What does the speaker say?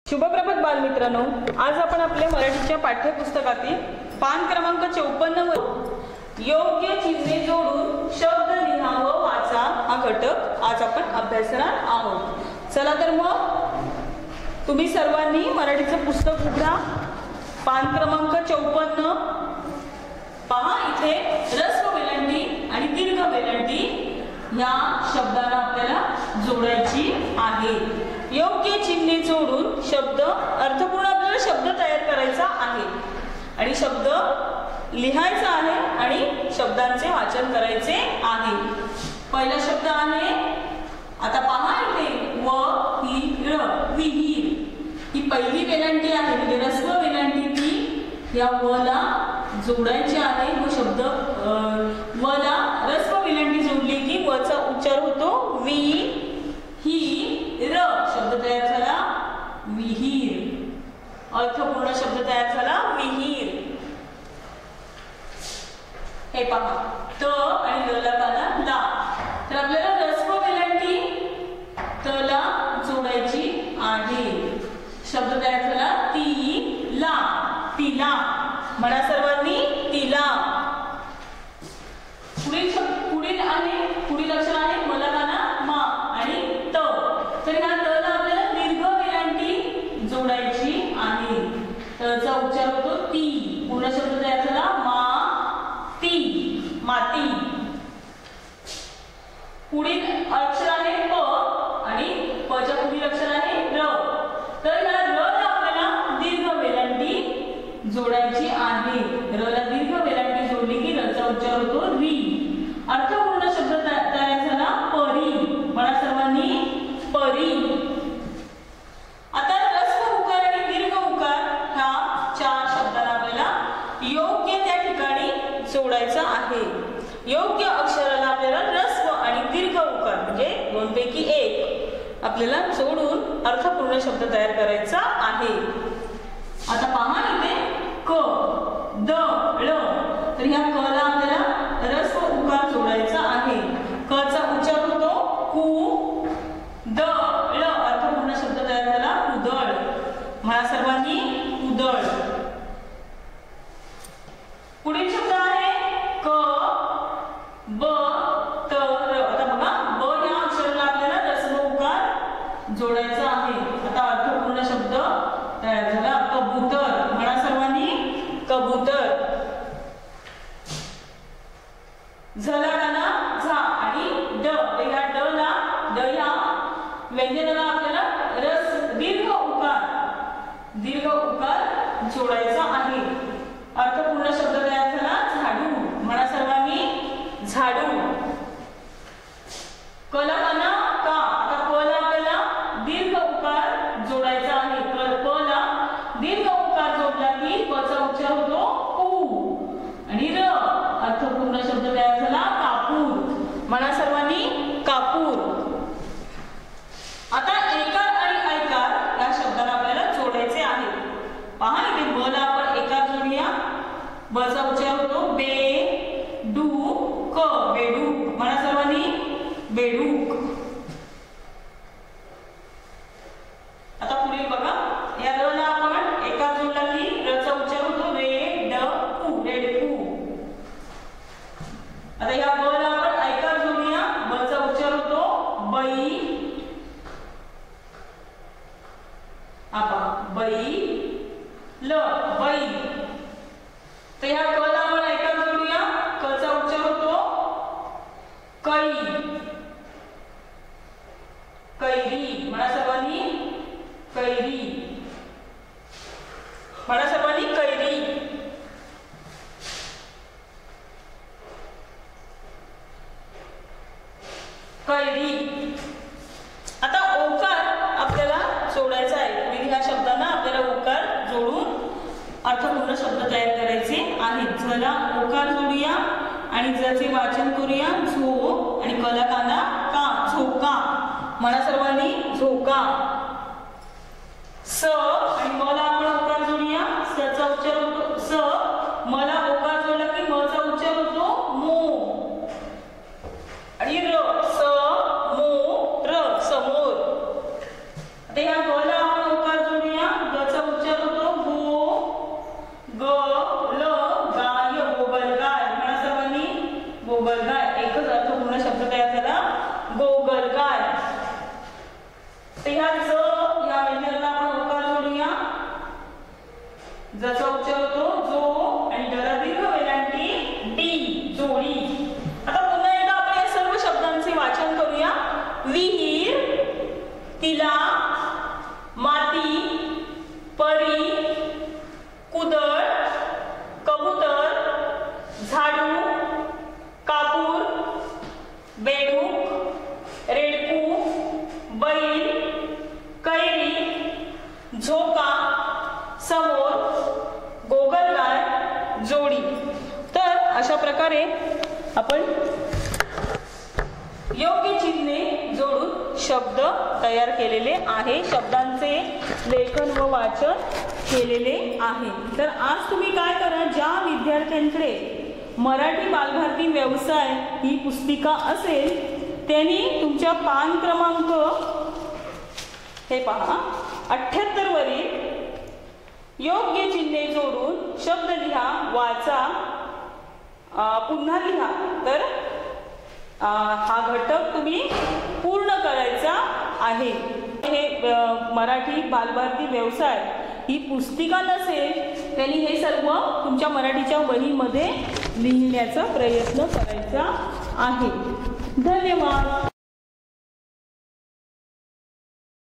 शुभप्रभात बालमित्रांनो, आज आपण आपल्या मराठीच्या पाठ्यपुस्तकातील पान क्रमांक 54 वर योग्य चिन्हे जोडून शब्द लिहा व वाचा हा घटक आज आपण अभ्यासणार आहोत। चला तर मग तुम्ही सर्वांनी मराठीचं पुस्तक उघडा, पान क्रमांक 54 पहा। इथे ह्रस्व वेलांटी आणि दीर्घ वेलांटी या शब्दाला आपल्याला जोडायची आहे। योग्य चिन्हे जोडून शब्द अर्थपूर्ण आपल्याला शब्द तयार करायचा आहे आणि शब्द लिहायचा आहे आणि शब्दांचे वाचन करायचे आहे। पहिला शब्द आहे, आता पहा इथे विहीर, ही पहिली वेलांटी आहे, म्हणजे ह्रस्व वेलांटी ती या वला जोडायची आहे व शब्द वला ह्रस्व वेलांटी जोडली की वचा उच्चार होतो वि ही र, शब्द तयार झाला विहीर, अर्थपूर्ण शब्द तयार झाला विहीर। हे पहा त आणि ल ला काना ला, तर आपल्याला ह्रस्व वेलांटी तला जोडायची आहे, शब्द तयार झाला तिला, तिला, म्हणा सर्वांनी तिला। पुढील अक्षर आहे मला काना मा आणि त, तर ह्या त ला आपल्याला दीर्घ वेलांटी जोडायची आहे, तचा उच्चार होतो ती, पूर्ण शब्द तयार झाला माती, माती। पुढील अक्षर आहे प आणि प च्या पुढील अक्षर आहे र, तर ह्या र ला आपल्याला दीर्घ वेलांटी जोडायची आहे, र ला दीर्घ वेलांटी जोडली की र चा उच्चार होतो री, अर्थपूर्ण शब्द तयार झाला परी, म्हणा सर्वांनी परी। आता ह्रस्व उकार आणि दीर्घ उकार ह्या चार शब्दांना आपल्याला योग्य त्या ठिकाणी जोडायचा आहे। योग्य अक्षराला आपल्याला ह्रस्व आणि दीर्घ उकार म्हणजे दोनपैकी एक आपल्याला जोडून अर्थपूर्ण शब्द तयार करायचा आहे। आता पहा इथे क द ळ, तर ह्या क ला आपल्याला ह्रस्व उकार जोडायचा आहे, क चा उच्चार होतो कु द ळ, अर्थपूर्ण शब्द तयार झाला कुदळ, म्हणा सर्वांनी कुदळ। पुढील शब्द आहे क ब त र, आता बघा ब या अक्षराला आपल्याला ह्रस्व उकार जोडायचा आहे, आता अर्थपूर्ण शब्द तयार झाला कबूतर, म्हणा सर्वांनी कबूतर। झला काना झा आणि ड, या ड ला ड या व्यंजनाला आपल्याला दीर्घ उकार जोडायचा आहे, अर्थपूर्ण शब्द तयार झाला झाडू, म्हणा सर्वांनी झाडू। कला काना का, आता क ला आपल्याला दीर्घ उकार जोडायचा आहे, क ला दीर्घ उकार जोडला की क चा उच्चार होतो कू आणि र, अर्थपूर्ण शब्द तयार झाला कापूर, म्हणा सर्वांनी कापूर। आता एकार आणि ऐकार या शब्दाला आपल्याला जोडायचे आहे, पहा इथे ब ला आपण एकार जोडूया, ब चा उच्चार होतो बे डू क, बेडूक, म्हणा सर्वांनी बेडूक। आता पुढील बघा, या र ला आपण एकार जोडला की र चा उच्चार होतो रे ड कू, रेडकू। आता या ब ला आपण ऐकार जोडूया, ब चा उच्चार होतो बई, आपा बई ल, बई। तर या क ला आपण ऐकार जोडूया, क चा उच्चार होतो कै, कैरी, म्हणा सर्वांनी कैरी, म्हणा सर्वांनी कैरी। कैरी। आता ओकार आपल्याला जोडायचा आहे, म्हणजे ह्या शब्दांना आपल्याला ओकार जोडून अर्थपूर्ण शब्द तयार करायचे आहेत। झला ओकार जोडूया आणि झचे वाचन करूया झो आणि कला काना का, झोका, म्हणा सर्वांनी झोका। स आणि म ला आपण ओकार जोडूया, स चा उच्चार होतो स, मला ओकार जोडला की म चा उच्चार होतो मो आणि र, स मो र, समोर। आता ह्या ग ला आपण ओकार जोडूया, तिला, माती, परी, कुदळ, कबूतर, झाडू, कापूर, बेडूक, रेडकू, बैल, कैरी, झोका, समोर, गोगलगाय, जोडी. तर अशा प्रकारे आपण योग्य चिन्हे जोडून शब्द तयार केलेले आहे. शब्दांचे लेखन व वाचन केलेले आहे. तर आज तुम्ही काय करा, ज्या विद्यार्थ्यांकडे मराठी बालभारती व्यवसाय ही पुस्तिका असेल त्यांनी तुमच्या पान क्रमांक हे पहा 78 वरील योग्य चिन्हे जोडून शब्द लिहा, वाचा, पुन्हा लिहा. तर हा घटक तुम्ही पूर्ण करायचा आहे. हे मराठी बालभारती व्यवसाय ही पुस्तिका नसेल त्यांनी हे सर्व तुमच्या मराठीच्या वहीमध्ये लिहिण्याचा प्रयत्न करायचा आहे. धन्यवाद.